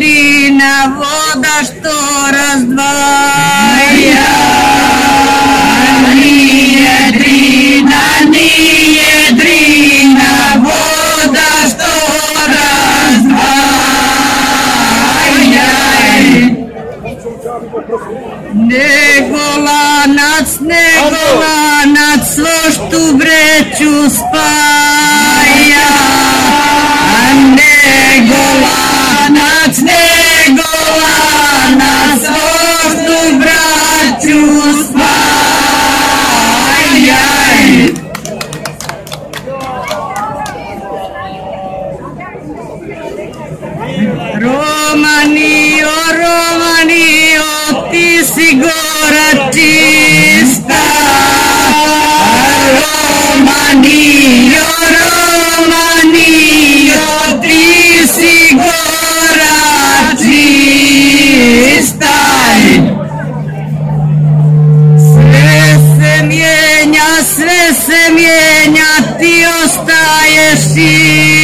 Drina, voda što razdvaja. Nije Drina, voda što razdvaja. Nego lanac svoštu vreću spaja. Nego lanac svoštu vreću spaja. Romanio, ti si gora čista. Romanio, ti si gora čista. Sve se mijenja, ti ostaješ